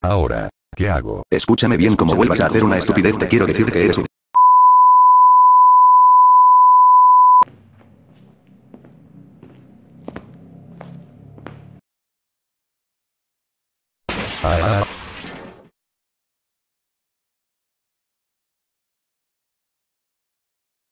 Ahora, ¿qué hago? Escúchame bien, como vuelvas a hacer una estupidez te quiero decir que eres un... Ah,